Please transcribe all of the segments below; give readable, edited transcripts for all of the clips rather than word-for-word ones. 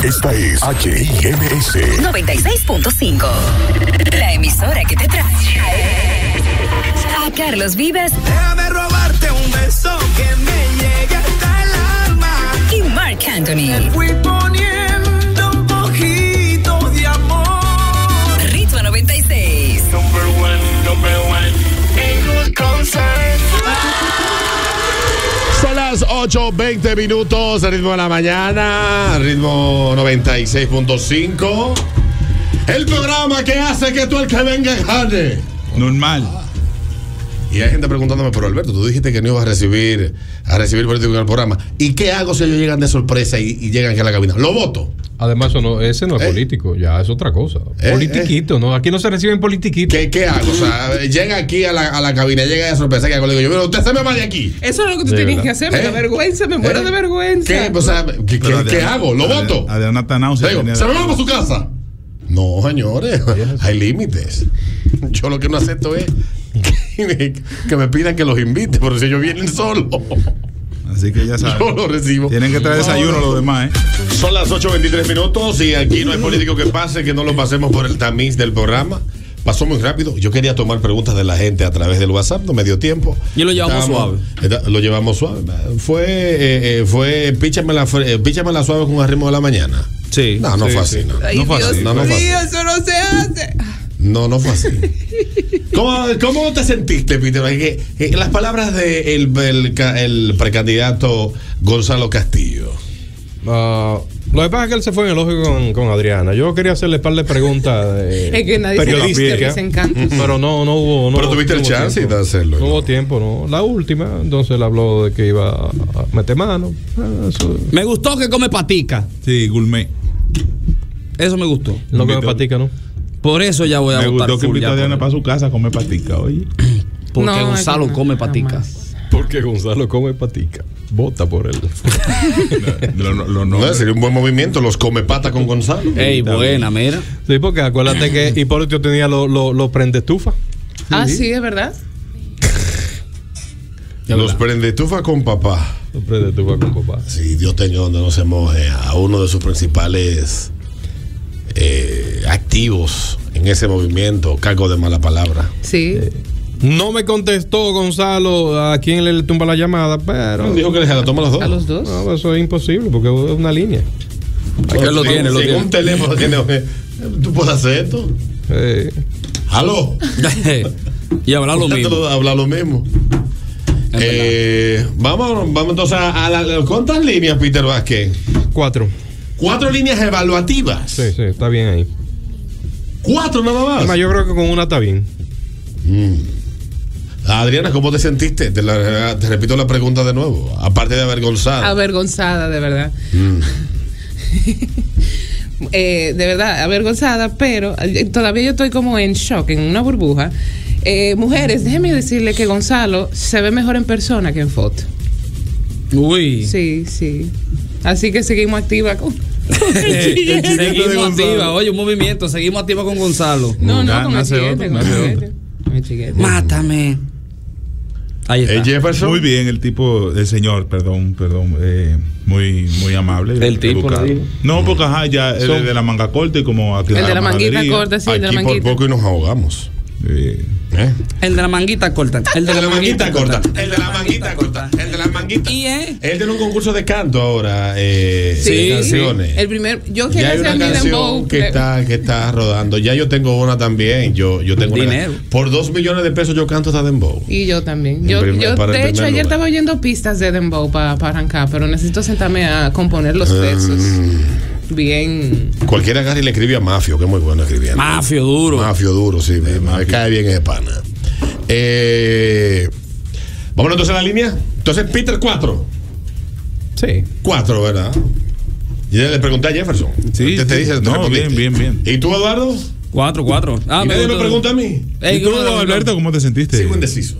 Esta es HIMS 96.5. La emisora que te trae a Carlos Vives. Déjame robarte un beso que me llegue hasta el alma. Y Marc Anthony. Me fui poniendo un poquito de amor. Ritmo 96. Number one. Ain't no concern. Son las 8:20 minutos, ritmo de la mañana, ritmo 96.5. El programa que hace que tú el que venga gane. Normal. Y hay gente preguntándome, pero Alberto, tú dijiste que no ibas a recibir político en el programa. ¿Y qué hago si ellos llegan de sorpresa y llegan aquí a la cabina? ¿Lo voto? Además, ese no es político, ya es otra cosa. Politiquito, ¿no? Aquí no se reciben politiquitos. ¿Qué hago? O sea, llega aquí a la cabina, llega de sorpresa, ¿qué hago? Le digo yo, usted se me va de aquí. Eso es lo que tú tienes que hacer, me da vergüenza, me muero de vergüenza. ¿Qué? O sea, ¿qué hago? ¿Lo voto? Adriana Tanao ¿se me va para su casa? No, señores, hay límites. Yo lo que no acepto es que me pidan que los invite, pero si ellos vienen solos. Así que ya saben. Yo lo recibo. Tienen que traer desayuno los demás, Son las 8:23 minutos y aquí no hay político que pase, que no lo pasemos por el tamiz del programa. Pasó muy rápido. Yo quería tomar preguntas de la gente a través del WhatsApp, no me dio tiempo. Y lo llevamos suave. Lo llevamos suave. Fue píchame la suave con el ritmo de la mañana. Sí. No fue así. Sí. No fue así. No fue así. Eso no se hace. No fue así. ¿Cómo te sentiste, Peter? Las palabras del precandidato Gonzalo Castillo. Lo que pasa es que él se fue en elogio con Adriana. Yo quería hacerle un par de preguntas es que nadie periodísticas, se encanta. pero no hubo. Pero tuviste el chance de hacerlo. No hubo tiempo, no. La última, entonces él habló de que iba a meter mano. Me gustó que come patica. Sí, gourmet. Eso me gustó. No come patica, ¿no? Por eso ya voy a votar. Me gustó que invitó a Adriana para su casa a comer patica, oye. Porque Gonzalo come patica. Porque Gonzalo come patica. Vota por él. No, sería un buen movimiento, los come pata con Gonzalo. Ey, buena, mira. Sí, porque acuérdate que Hipólito tenía los prende estufa. Sí, es verdad. Los prende estufa con papá. Los prende estufa con papá. Sí, Dios tenga donde no se moje a uno de sus principales activos en ese movimiento, cargo de mala palabra. Sí. No me contestó Gonzalo a quién le tumba la llamada, pero dijo que se la toma a los dos. ¿A los dos? No, eso es imposible porque es una línea. Aquí lo tiene. Un teléfono tiene. ¿Tú puedes hacer esto? ¿Aló? Y hablar lo mismo. Hablar lo mismo. Vamos entonces a ¿cuántas líneas, Peter Vázquez? 4 líneas evaluativas. Sí, está bien ahí. 4 nada más. Además, yo creo que con una está bien. Adriana, ¿cómo te sentiste? Te repito la pregunta de nuevo. Aparte de avergonzada. Avergonzada, de verdad. De verdad, avergonzada, pero todavía yo estoy como en shock, en una burbuja. Mujeres, déjenme decirle que Gonzalo se ve mejor en persona que en foto. Uy. Sí. Así que seguimos activa con seguimos activa, oye, un movimiento, seguimos activa con Gonzalo. No, con el chiquete. Mátame. Ahí está. Jefferson. Muy bien, el señor, perdón, muy amable. El tipo educado. No, porque ya el de la manga corta y como aquí el de la manguita corta, sí, el de la manguita. Aquí por poco y nos ahogamos. El de la manguita corta. El de la manguita corta. El de la manguita corta. El de la manguita. ¿Y él tiene un concurso de canto ahora. Sí, canciones. El primer. Yo quería hacer hacer una mi canción dembow que está rodando. Ya yo tengo una también. Yo tengo dinero. Por 2 millones de pesos yo canto esta dembow. Y yo también. De hecho, ayer estaba oyendo pistas de dembow para arrancar, pero necesito sentarme a componer los versos. Bien. Cualquiera agarra y le escribe a Mafio, que es muy bueno escribiendo. Mafio duro, sí. Me cae bien ese pana. Vámonos entonces a la línea. Entonces, Peter, 4. Sí. 4, ¿verdad? Y le pregunté a Jefferson. Sí. Te dice, no, bien. ¿Y tú, Eduardo? 4. ¿Y nadie me pregunta a mí? ¿Y tú, Alberto, cómo te sentiste? Sigo indeciso.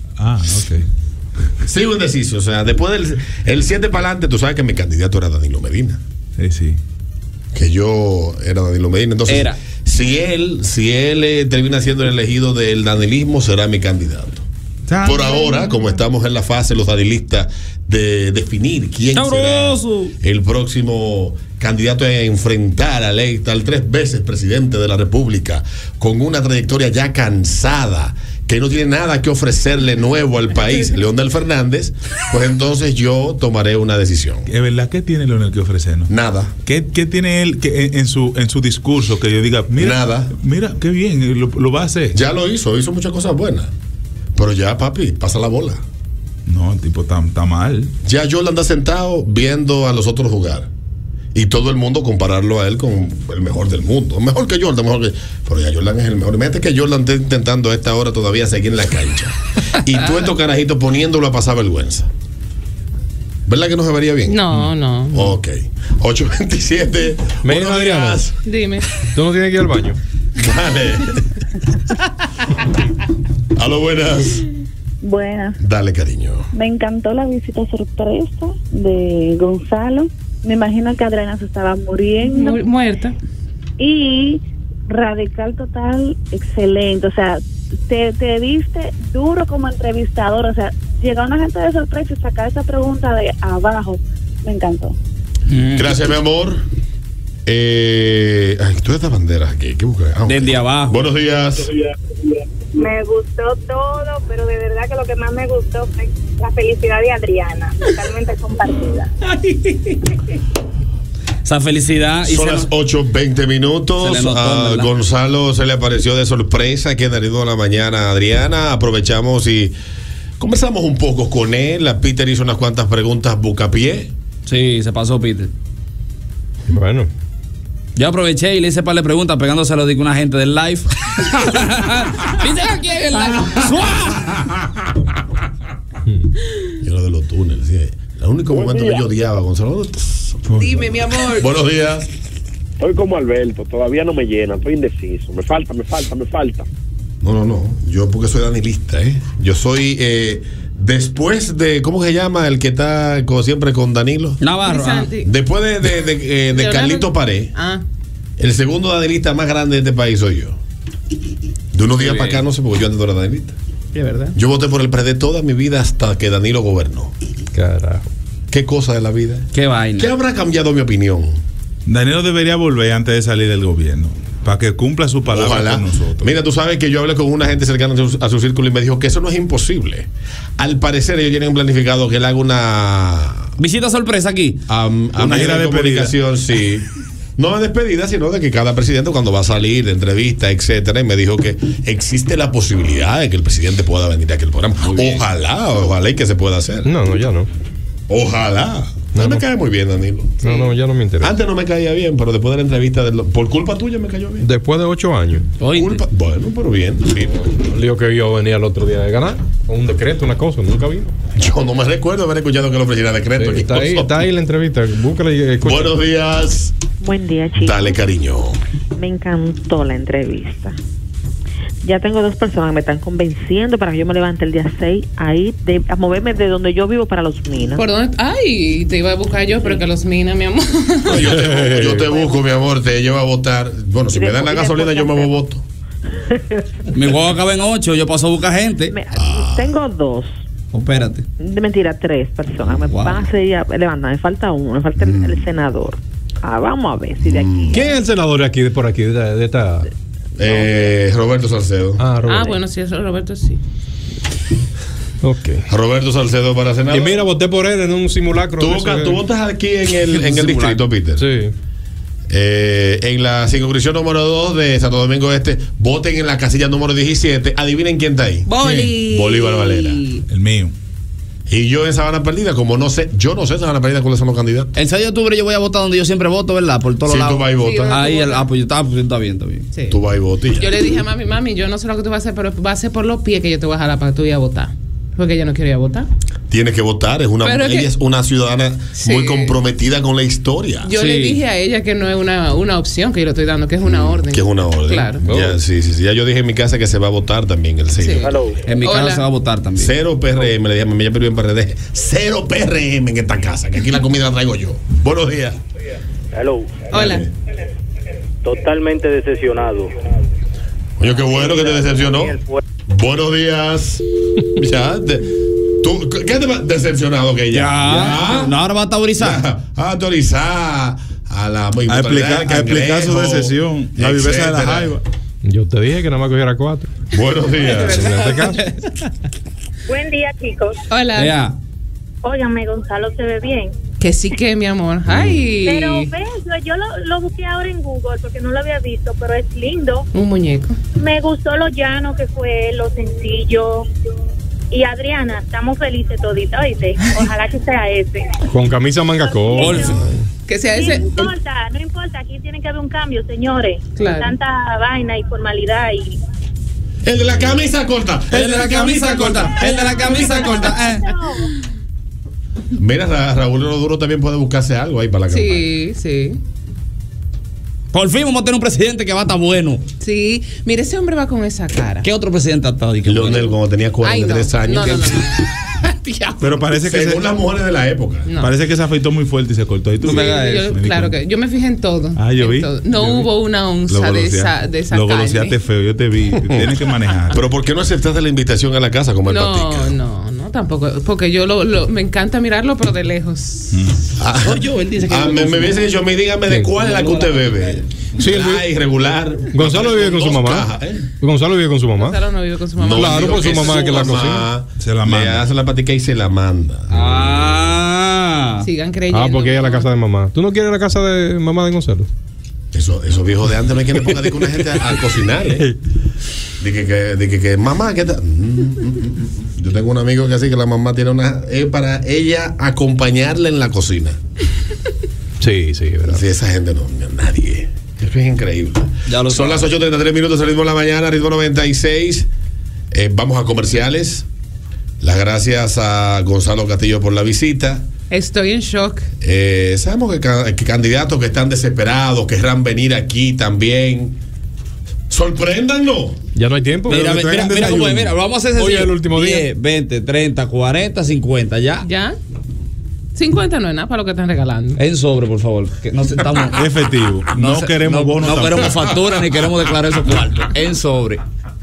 Ok. Sigo indeciso. O sea, después del 7 para adelante, tú sabes que mi candidato era Danilo Medina. Sí. Que yo era Danilo Medina. Entonces, si él termina siendo el elegido del danilismo, será mi candidato. Por ahora, como estamos en la fase los danilistas de definir quién será el próximo candidato a enfrentar al 3 veces presidente de la República, con una trayectoria ya cansada, que no tiene nada que ofrecerle nuevo al país, Leonel Fernández, pues entonces yo tomaré una decisión. ¿Es verdad? ¿Qué tiene Leonel que ofrecernos? Nada. ¿Qué tiene él que en su discurso que yo diga, mira, nada? Mira, qué bien, lo va a hacer. Ya lo hizo muchas cosas buenas. Pero ya, papi, pasa la bola. No, el tipo está mal. Ya Jordan anda sentado viendo a los otros jugar. Y todo el mundo compararlo a él con el mejor del mundo. Mejor que Jordan, pero ya Jordan es el mejor. Imagínate que Jordan esté intentando a esta hora todavía seguir en la cancha. Y tú estos carajitos poniéndolo a pasar vergüenza. ¿Verdad que no se vería bien? No. Ok. 8:27. Mira, Adriana. Dime. ¿Tú no tienes que ir al baño? Dale. Aló, buenas. Buenas. Dale, cariño. Me encantó la visita sorpresa de Gonzalo. Me imagino que Adriana se estaba muriendo. Muerta. Y radical total, excelente. O sea, te diste duro como entrevistador. O sea, llegó una gente de sorpresa y sacar esa pregunta de abajo. Me encantó. Gracias, mi amor. Tú estas banderas aquí. ¿Qué buscas? Desde abajo. Buenos días. Me gustó todo, pero de verdad que lo que más me gustó fue la felicidad de Adriana, totalmente compartida. Esa felicidad. Son las 8:20 minutos. A Gonzalo se le apareció de sorpresa que en el ritmo de la mañana a Adriana. Aprovechamos y conversamos un poco con él. A Peter hizo unas cuantas preguntas bucapié. Sí, se pasó Peter. Bueno. Yo aproveché y le hice par de preguntas pegándoselo de una gente del live. ¿Viste aquí en el live? Yo lo de los túneles. Sí. El único momento que yo odiaba a Gonzalo. Dime, mi amor. Buenos días. Estoy como Alberto, todavía no me llena, estoy indeciso. Me falta. No. Yo porque soy danilista, ¿eh? Yo soy después de, ¿cómo se llama? El que está como siempre con Danilo Navarro. Después de Carlito Pared. El segundo danilista más grande de este país soy yo. De unos días para acá no sé, porque yo ando de danilista. Es verdad. Yo voté por el PRD toda mi vida hasta que Danilo gobernó. Carajo. Qué cosa de la vida. Qué vaina. ¿Qué habrá cambiado mi opinión? Danilo debería volver antes de salir del gobierno, para que cumpla su palabra. Ojalá. Con nosotros. Mira, tú sabes que yo hablé con una gente cercana a su círculo y me dijo que eso no es imposible. Al parecer ellos tienen planificado que él haga una visita sorpresa aquí. Una gira de comunicación, sí. No de despedida, sino de que cada presidente cuando va a salir de entrevista, etcétera, y me dijo que existe la posibilidad de que el presidente pueda venir a aquel programa. Ojalá y que se pueda hacer. No, ya no. Ojalá. No me cae muy bien, Danilo. No, ya no me interesa. Antes no me caía bien, pero después de la entrevista, por culpa tuya me cayó bien. Después de 8 años. Bueno, pero bien. Digo que yo venía el otro día de ganar con un decreto, una cosa, nunca vino. Yo no me recuerdo haber escuchado que lo ofreciera decreto. Sí, está ahí la entrevista. Búscala y escucha. Buenos días. Buen día, chicos. Dale, cariño. Me encantó la entrevista. Ya tengo 2 personas que me están convenciendo para que yo me levante el día 6 a moverme de donde yo vivo para Los Minas. ¿Por dónde? Ay, te iba a buscar yo, pero que Los Minas, mi amor. No, yo te busco, mi amor, te llevo a votar. Bueno, si me dan la gasolina, yo me voto. Mi juego acaba en 8, yo paso a buscar gente. Tengo 2. Espérate. De mentira, 3 personas. Me van a seguir levantando. Me falta uno, me falta el senador. Vamos a ver si de aquí. ¿Quién es el senador de aquí, por aquí, de esta? Roberto Salcedo. Bueno, sí, eso Roberto sí. Ok. Roberto Salcedo para senador. Y mira, voté por él en un simulacro. ¿Tú votas aquí en el distrito, Peter? Sí. En la circunscripción número 2 de Santo Domingo Este, voten en la casilla número 17. Adivinen quién está ahí. Bolívar Valera. El mío. Y yo en Sabana Perdida, como yo no sé Sabana Perdida cuáles son los candidatos. El 6 de octubre yo voy a votar donde yo siempre voto, ¿verdad? Por todos lados. Sí, tú vas y votas. Ahí, pues está bien. Sí. Tú vas y votas. Yo le dije a mami, yo no sé lo que tú vas a hacer, pero va a ser por los pies que yo te voy a jalar para que tú vayas a votar. Porque ella no quiere ir a votar. Tiene que votar, ella es una ciudadana muy comprometida con la historia. Yo le dije a ella que no es una opción que yo le estoy dando, que es una orden. Que es una orden. Claro. Ya, sí. Ya yo dije en mi casa que se va a votar también el 6. Sí. En mi casa se va a votar también. 0 PRM, le dije a mi ella en PRD. 0 PRM en esta casa, que aquí la comida la traigo yo. Buenos días. Hello. Hola. Totalmente decepcionado. Oye, qué bueno que te decepcionó. Buenos días. Ya, ¿Tú, ¿qué te va decepcionado que ya? No, ahora va a autorizar. A autorizar a la a explicar su decisión, la viveza de la jaiba. Yo te dije que nada más cogiera 4. Buenos días. En este caso. Buen día, chicos. Hola. Ya. Óigame, Gonzalo se ve bien. Que sí que, mi amor. Ay. Pero ves, yo lo busqué ahora en Google porque no lo había visto, pero es lindo. Un muñeco. Me gustó lo llano que fue, lo sencillo. Y Adriana, estamos felices toditos, ¿oíste? Ojalá que sea ese. Con camisa manga corta. Que sea No ese. importa, aquí tiene que haber un cambio, señores. Claro. Tanta vaina y formalidad y... El de la camisa corta. El de la camisa corta. El de la camisa corta. Mira, Raúl Roduro también puede buscarse algo ahí para la campaña. Sí, sí. Por fin vamos a tener un presidente que va a estar bueno. Sí. Mire, ese hombre va con esa cara. ¿Qué otro presidente ha estado? Leonel, cuando tenía 43 años. No. Pero parece que según las mujeres de la época. No. Parece que se afeitó muy fuerte y se cortó. ¿Y tú? Sí, claro que yo me fijé en todo. Ah, yo en vi. todo. No Yo hubo vi. una onza de esa Lo carne. goloseaste feo, yo te vi. Tienes que manejar. Pero ¿por qué no aceptaste la invitación a la casa como el patica? No, tampoco. Porque yo me encanta mirarlo, pero de lejos. Él dice que me hubiese dicho, dígame de cuál es la que usted bebe. Sí, irregular. Gonzalo vive con su mamá. Gonzalo vive con su mamá. Gonzalo no vive con su mamá. Claro, por su mamá que la cocina. Se la manda. Le hace la patica y se la manda. Sigan creyendo. Porque ella es la casa de mamá. ¿Tú no quieres la casa de mamá de Gonzalo? Esos viejos de antes no hay quien le ponga una gente a cocinar. De que mamá, ¿qué tal? Yo tengo un amigo que así que la mamá tiene una. Es para ella acompañarle en la cocina. Sí, verdad. Sí, esa gente no, nadie. Eso es increíble. Son las 8:33 minutos, al ritmo de la mañana, ritmo 96. Vamos a comerciales. Las gracias a Gonzalo Castillo por la visita. Estoy en shock. Sabemos que candidatos que están desesperados querrán venir aquí también. Sorpréndanos. Ya no hay tiempo. Mira cómo es. Mira, vamos a hacer hoy es el último 10, día. 20, 30, 40, 50, ¿ya? ¿Ya? 50 no es nada para lo que están regalando. En sobre, por favor. Que no estamos efectivo. No queremos bonos. No queremos factura ni queremos declarar esos cuartos. En sobre.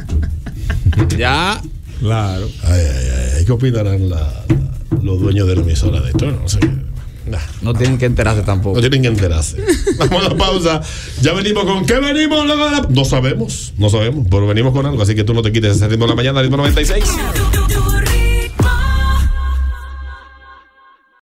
Ya. Claro. ¿Qué opinarán los dueños de la emisora de esto? No sé. No tienen que enterarse tampoco. No tienen que enterarse. Vamos a la pausa. Ya venimos con ¿qué venimos? No sabemos, pero venimos con algo. Así que tú no te quites ese ritmo de la mañana, ritmo 96.